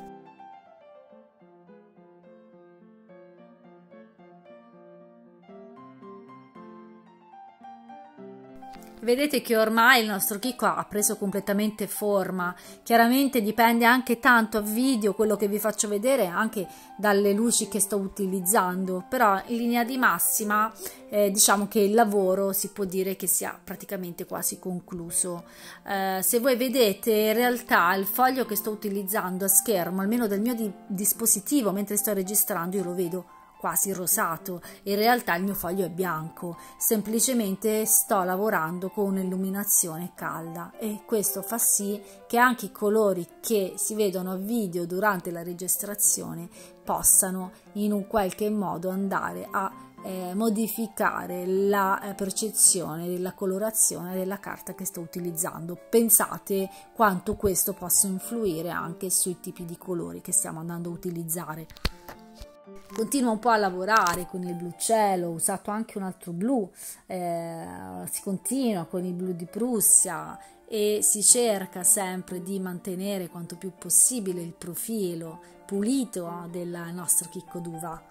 A: Vedete che ormai il nostro chicco ha preso completamente forma, chiaramente dipende anche tanto a video quello che vi faccio vedere anche dalle luci che sto utilizzando, però in linea di massima diciamo che il lavoro si può dire che sia praticamente quasi concluso. Se voi vedete in realtà il foglio che sto utilizzando a schermo, almeno del mio dispositivo mentre sto registrando, io lo vedo quasi rosato, in realtà il mio foglio è bianco, semplicemente sto lavorando con un'illuminazione calda e questo fa sì che anche i colori che si vedono a video durante la registrazione possano in un qualche modo andare a modificare la percezione della colorazione della carta che sto utilizzando. Pensate quanto questo possa influire anche sui tipi di colori che stiamo andando a utilizzare. Continuo un po' a lavorare con il blu cielo, ho usato anche un altro blu, si continua con il blu di Prussia e si cerca sempre di mantenere quanto più possibile il profilo pulito del nostro chicco d'uva.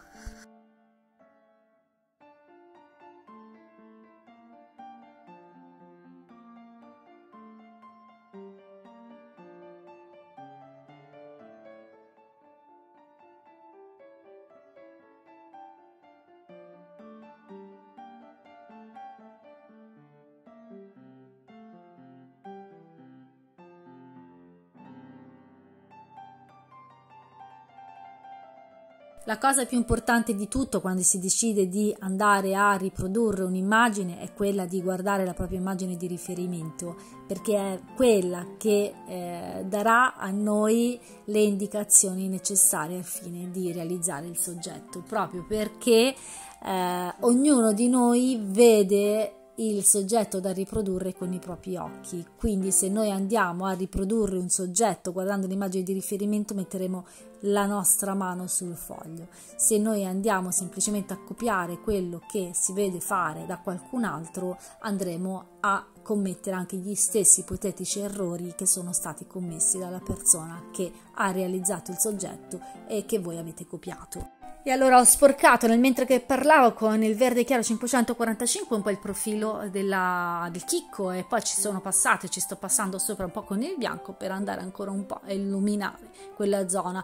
A: La cosa più importante di tutto quando si decide di andare a riprodurre un'immagine è quella di guardare la propria immagine di riferimento, perché è quella che darà a noi le indicazioni necessarie al fine di realizzare il soggetto, proprio perché ognuno di noi vede il soggetto da riprodurre con i propri occhi, quindi se noi andiamo a riprodurre un soggetto guardando l'immagine di riferimento metteremo la nostra mano sul foglio. Se noi andiamo semplicemente a copiare quello che si vede fare da qualcun altro, andremo a commettere anche gli stessi ipotetici errori che sono stati commessi dalla persona che ha realizzato il soggetto e che voi avete copiato. E allora ho sporcato nel mentre che parlavo con il verde chiaro 545 un po' il profilo del chicco, e poi ci sono passato e ci sto passando sopra un po' con il bianco per andare ancora un po' a illuminare quella zona.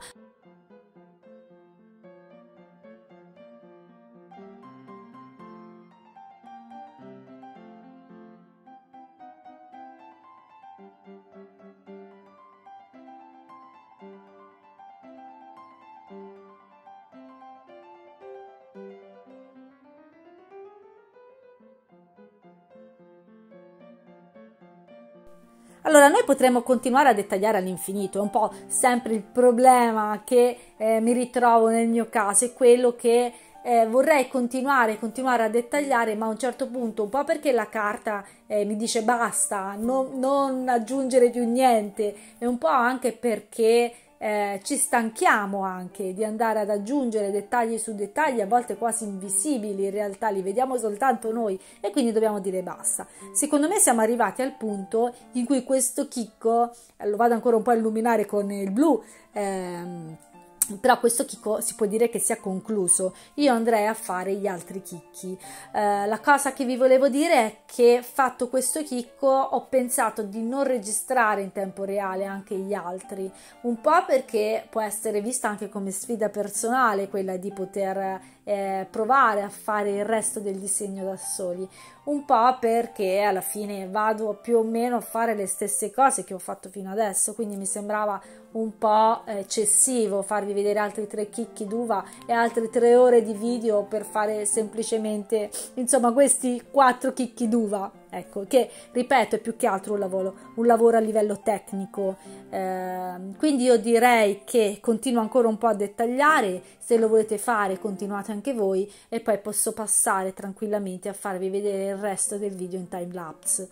A: Allora, noi potremmo continuare a dettagliare all'infinito, è un po' sempre il problema che mi ritrovo nel mio caso, è quello che vorrei continuare a dettagliare, ma a un certo punto, un po' perché la carta mi dice basta, non aggiungere più niente, e un po' anche perché ci stanchiamo anche di andare ad aggiungere dettagli su dettagli, a volte quasi invisibili, in realtà li vediamo soltanto noi e quindi dobbiamo dire basta. Secondo me siamo arrivati al punto in cui questo chicco, lo vado ancora un po' a illuminare con il blu, però questo chicco si può dire che sia concluso. Io andrei a fare gli altri chicchi. La cosa che vi volevo dire è che, fatto questo chicco, ho pensato di non registrare in tempo reale anche gli altri, un po' perché può essere vista anche come sfida personale quella di poter provare a fare il resto del disegno da soli, un po' perché alla fine vado più o meno a fare le stesse cose che ho fatto fino adesso, quindi mi sembrava un po' eccessivo farvi vedere altri 3 chicchi d'uva e altre 3 ore di video per fare semplicemente, insomma, questi 4 chicchi d'uva, ecco, che ripeto è più che altro un lavoro a livello tecnico, quindi io direi che continuo ancora un po' a dettagliare. Se lo volete fare continuate anche voi e poi posso passare tranquillamente a farvi vedere il resto del video in time lapse.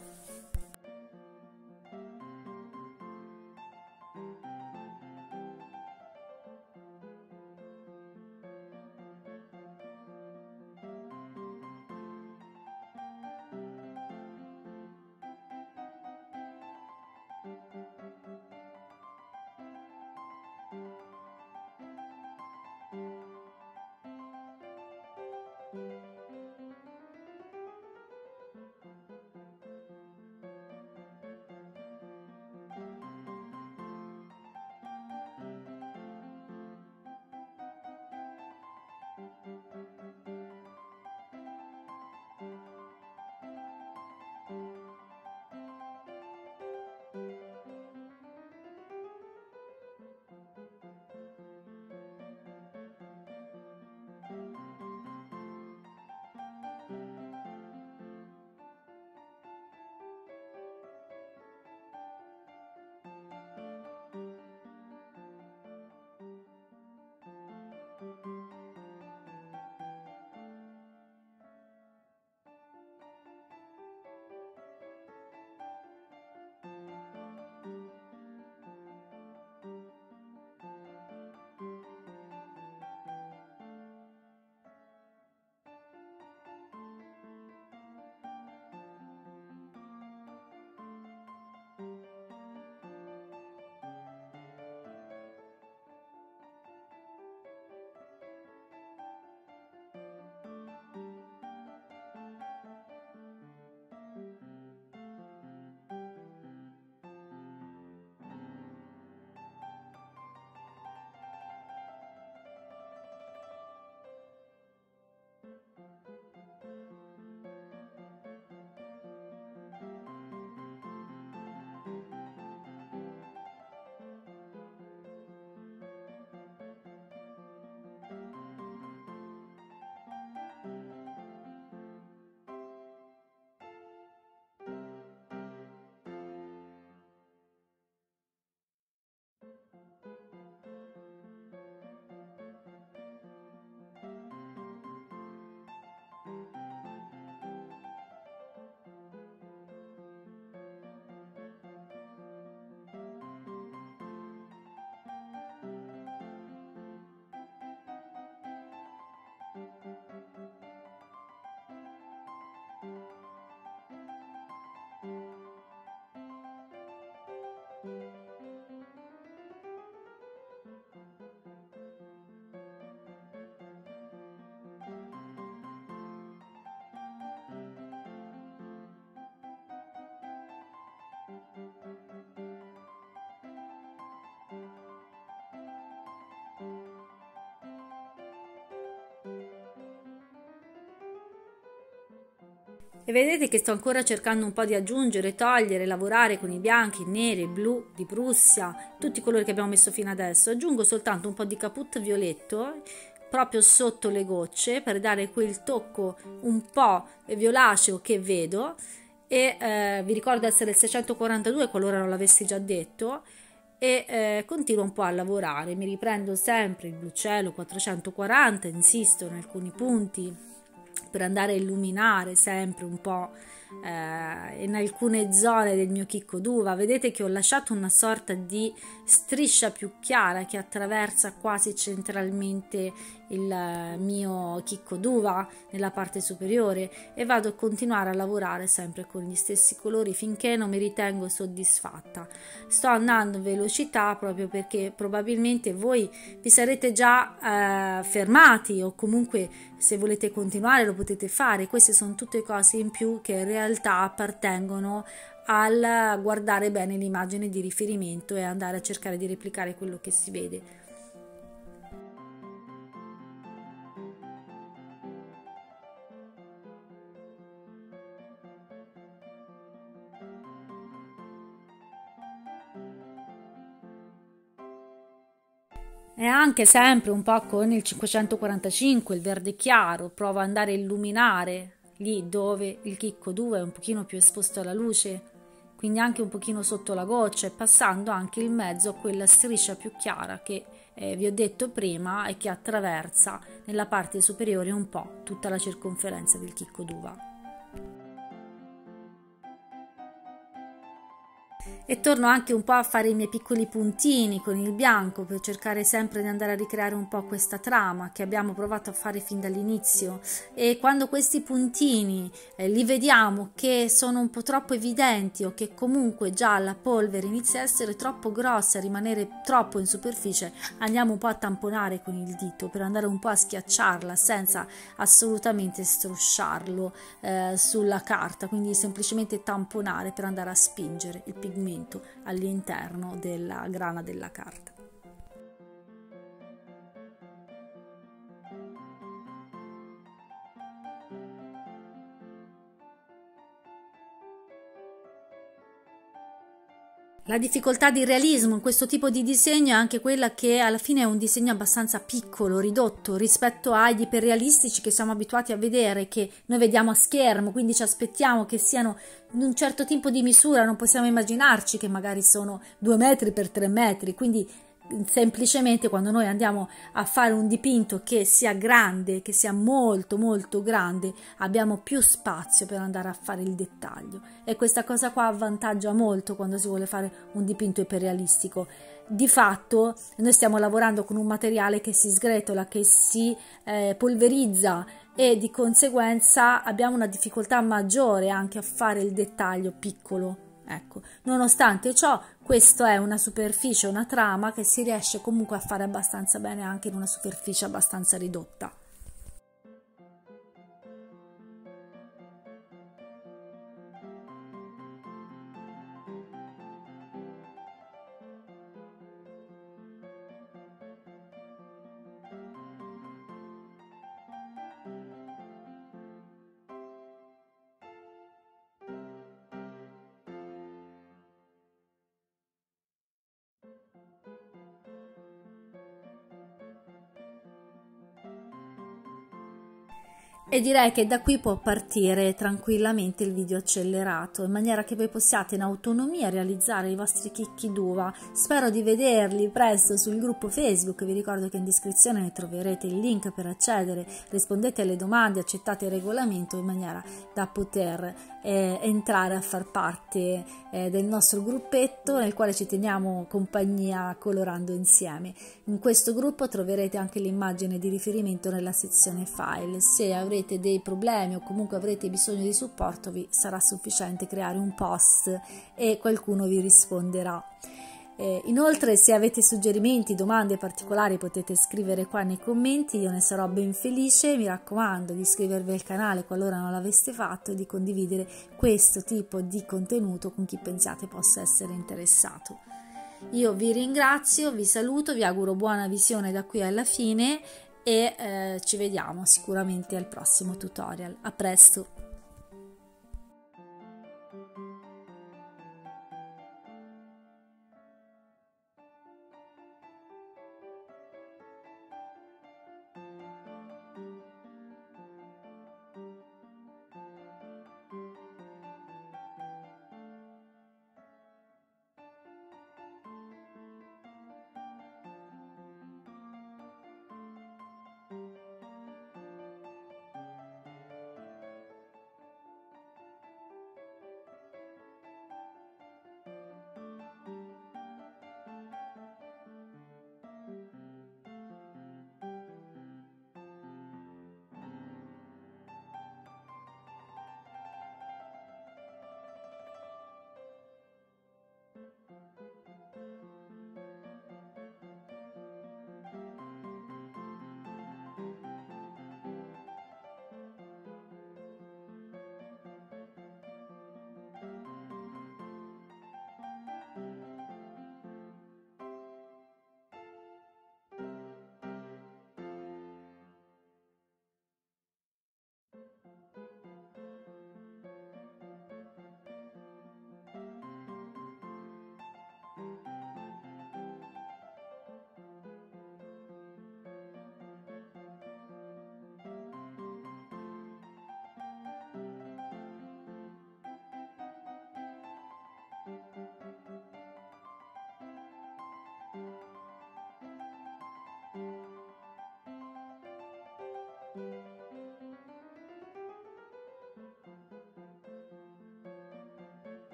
A: E vedete che sto ancora cercando un po' di aggiungere, togliere, lavorare con i bianchi, i neri, il blu di Prussia, tutti i colori che abbiamo messo fino adesso. Aggiungo soltanto un po' di caput violetto proprio sotto le gocce per dare quel tocco un po' violaceo che vedo, e vi ricordo essere il 642 qualora non l'avessi già detto, e continuo un po' a lavorare. Mi riprendo sempre il blu cielo 440, insisto in alcuni punti per andare a illuminare sempre un po' in alcune zone del mio chicco d'uva. Vedete che ho lasciato una sorta di striscia più chiara che attraversa quasi centralmente il mio chicco d'uva nella parte superiore, e vado a continuare a lavorare sempre con gli stessi colori finché non mi ritengo soddisfatta. Sto andando in velocità proprio perché probabilmente voi vi sarete già fermati, o comunque se volete continuare lo potete fare. Queste sono tutte cose in più che in realtà appartengono al guardare bene l'immagine di riferimento e andare a cercare di replicare quello che si vede. E anche sempre un po' con il 545, il verde chiaro, provo ad andare a illuminare lì dove il chicco d'uva è un pochino più esposto alla luce, quindi anche un pochino sotto la goccia, e passando anche il mezzo a quella striscia più chiara che vi ho detto prima e che attraversa nella parte superiore un po' tutta la circonferenza del chicco d'uva. E torno anche un po' a fare i miei piccoli puntini con il bianco per cercare sempre di andare a ricreare un po' questa trama che abbiamo provato a fare fin dall'inizio. E quando questi puntini li vediamo che sono un po' troppo evidenti, o che comunque già la polvere inizia a essere troppo grossa, a rimanere troppo in superficie, andiamo un po' a tamponare con il dito per andare un po' a schiacciarla senza assolutamente strusciarlo sulla carta, quindi semplicemente tamponare per andare a spingere il pigmento all'interno della grana della carta. La difficoltà di realismo in questo tipo di disegno è anche quella che alla fine è un disegno abbastanza piccolo, ridotto rispetto agli iperrealistici che siamo abituati a vedere, che noi vediamo a schermo, quindi ci aspettiamo che siano in un certo tipo di misura, non possiamo immaginarci che magari sono 2 metri per 3 metri, quindi semplicemente quando noi andiamo a fare un dipinto che sia grande, che sia molto molto grande, abbiamo più spazio per andare a fare il dettaglio, e questa cosa qua avvantaggia molto quando si vuole fare un dipinto iperrealistico. Di fatto noi stiamo lavorando con un materiale che si sgretola, che si polverizza, e di conseguenza abbiamo una difficoltà maggiore anche a fare il dettaglio piccolo. Ecco, nonostante ciò, questa è una superficie, una trama che si riesce comunque a fare abbastanza bene anche in una superficie abbastanza ridotta. E direi che da qui può partire tranquillamente il video accelerato, in maniera che voi possiate in autonomia realizzare i vostri chicchi d'uva. Spero di vederli presto sul gruppo Facebook, vi ricordo che in descrizione ne troverete il link per accedere, rispondete alle domande, accettate il regolamento in maniera da poter entrare a far parte del nostro gruppetto, nel quale ci teniamo compagnia colorando insieme. In questo gruppo troverete anche l'immagine di riferimento nella sezione file. Se avrete dei problemi o comunque avrete bisogno di supporto, vi sarà sufficiente creare un post e qualcuno vi risponderà. Inoltre, se avete suggerimenti, domande particolari, potete scrivere qua nei commenti, io ne sarò ben felice. Mi raccomando di iscrivervi al canale qualora non l'aveste fatto e di condividere questo tipo di contenuto con chi pensiate possa essere interessato. Io vi ringrazio, vi saluto, vi auguro buona visione da qui alla fine e ci vediamo sicuramente al prossimo tutorial. A presto!